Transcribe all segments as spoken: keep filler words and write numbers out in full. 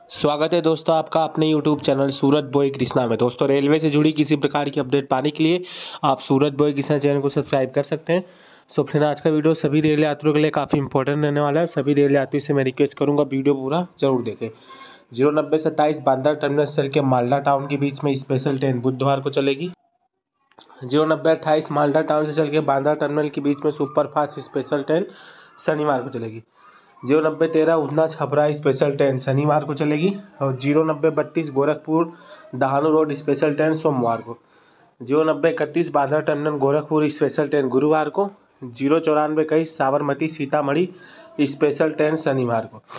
स्वागत है दोस्तों आपका अपने YouTube channel Surat boy Krishna में। दोस्तों रेलवे से जुड़ी किसी प्रकार की अपडेट पाने के लिए आप सूरत बॉय कृष्णा चैनल को सब्सक्राइब कर सकते हैं। सो फ्रेंड, आज का वीडियो सभी रेल यात्रियों के लिए काफ़ी इंपॉर्टेंट रहने वाला है। सभी रेल यात्रियों से मैं रिक्वेस्ट करूँगा वीडियो पूरा जरूर देखें। जीरो नब्बे सत्ताईस बांद्रा टर्मिनल से चल के मालदा टाउन के बीच में स्पेशल ट्रेन बुधवार को चलेगी। जीरो नब्बे अट्ठाईस मालदा टाउन से चल के बांद्रा टर्मिनल के बीच में सुपरफास्ट स्पेशल ट्रेन शनिवार को चलेगी। जीरो नब्बे तेरह उधना छपरा स्पेशल ट्रेन शनिवार को चलेगी और जीरो नब्बे बत्तीस Gorakhpur Dahanu road special train सोमवार को। जीरो नब्बे इकतीस Bandra terminal Gorakhpur special train गुरुवार को। जीरो चौरानवे इक्कीस साबरमती सीतामढ़ी स्पेशल ट्रेन शनिवार को।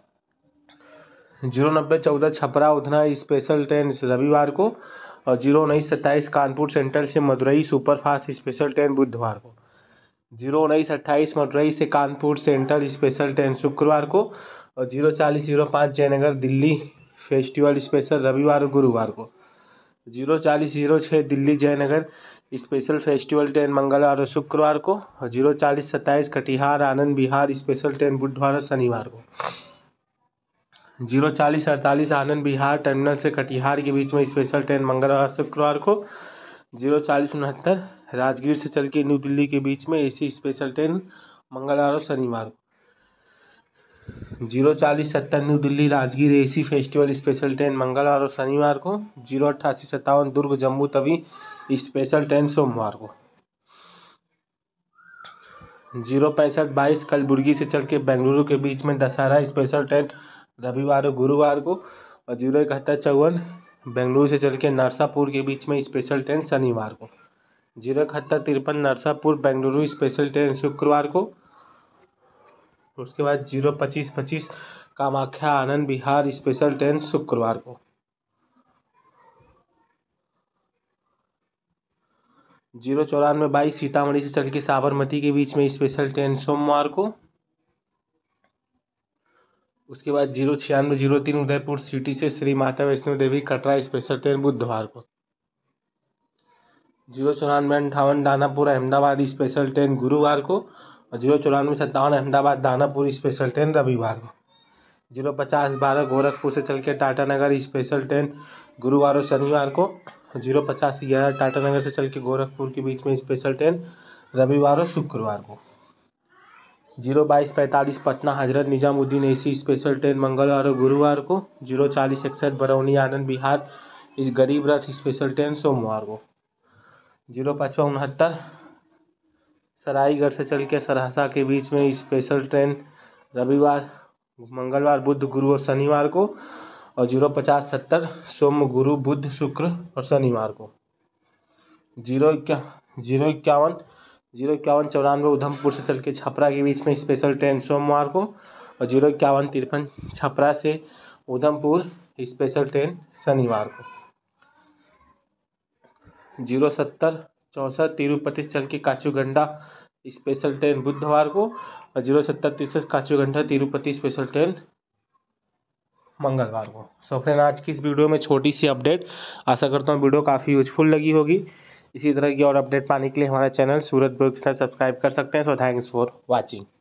जीरो नब्बे चौदह छपरा उधना स्पेशल ट्रेन रविवार को और जीरो उन्नीस सत्ताईस कानपुर सेंट्रल से मदुरई सुपरफास्ट स्पेशल ट्रेन बुधवार को। जीरो उन्नीस अट्ठाईस मदुरई से कानपुर सेंट्रल स्पेशल ट्रेन शुक्रवार को और जीरो चालीस जीरो पाँच जयनगर दिल्ली फेस्टिवल स्पेशल रविवार और गुरुवार को। जीरो चालीस जीरो छः Delhi Jaynagar special festival train मंगलवार और शुक्रवार को और जीरो चालीस सत्ताईस कटिहार आनंद विहार स्पेशल ट्रेन बुधवार और शनिवार को। जीरो चालीस अड़तालीस आनंद विहार टर्मिनल से कटिहार के बीच में स्पेशल ट्रेन मंगलवार और शुक्रवार को। जीरो चालीस उनहत्तर राजगीर से चल के न्यू दिल्ली के बीच में एसी स्पेशल ट्रेन मंगलवार और शनिवार को। जीरो चालीस सत्तर New Delhi Rajgir AC festival special train मंगलवार और शनिवार को। जीरो अट्ठासी सत्तावन दुर्ग जम्मू तवी स्पेशल ट्रेन सोमवार को। जीरो पैंसठ बाईस कलबुर्गी से चल के बेंगलुरु के बीच में दशहरा स्पेशल ट्रेन रविवार और गुरुवार को और जीरो इकहत्तर चौवन बेंगलुरु से चल के नरसापुर के बीच में स्पेशल ट्रेन शनिवार को। जीरो इकहत्तर तिरपन नरसापुर बेंगलुरु स्पेशल ट्रेन शुक्रवार को। उसके बाद जीरो पच्चीस पच्चीस कामाख्या आनंद विहार स्पेशल ट्रेन शुक्रवार को। जीरो चौरानवे बाईस सीतामढ़ी से चल के साबरमती के बीच में स्पेशल ट्रेन सोमवार को। उसके बाद जीरो छियानवे जीरो तीन उदयपुर सिटी से श्री माता वैष्णो देवी कटरा स्पेशल ट्रेन बुधवार को। जीरो चौरानवे अंठावन दानापुर अहमदाबाद स्पेशल ट्रेन गुरुवार को और जीरो चौरानवे सत्तावन अहमदाबाद दानापुर स्पेशल ट्रेन रविवार को। जीरो पचास बारह गोरखपुर से चल के टाटानगर स्पेशल ट्रेन गुरुवार और शनिवार को। जीरो पचास ग्यारह टाटानगर से चल के गोरखपुर के बीच में स्पेशल ट्रेन रविवार और शुक्रवार को। जीरो बाईस पैंतालीस Patna Hazrat Nizamuddin AC special train मंगलवार और गुरुवार को। जीरो चालीस इकसठ बरौनी आनंद विहार इस गरीब रथ स्पेशल ट्रेन सोमवार को। जीरो पचपन उनहत्तर सराईगढ़ से चल के सरहसा के बीच में स्पेशल ट्रेन रविवार मंगलवार बुध गुरु और शनिवार को और जीरो पचास सत्तर सोम गुरु बुध शुक्र और शनिवार को। जीरो इक्या जीरो इक्यावन जीरो इक्यावन चौरानवे उधमपुर से चल के छपरा के बीच में स्पेशल ट्रेन सोमवार को और जीरो इक्यावन तिरपन छपरा से उधमपुर स्पेशल ट्रेन शनिवार को। जीरो सत्तर चौंसठ तिरुपति से चल के काचूगंडा स्पेशल ट्रेन बुधवार को और जीरो सत्तर तिरसठ काचूगंडा तिरुपति स्पेशल ट्रेन मंगलवार को। सो फ्रेंड, आज की इस वीडियो में छोटी सी अपडेट, आशा करता हूँ वीडियो काफ़ी यूजफुल लगी होगी। इसी तरह की और अपडेट पाने के लिए हमारा channel Surat boy Krishna subscribe कर सकते हैं। So thanks for watching.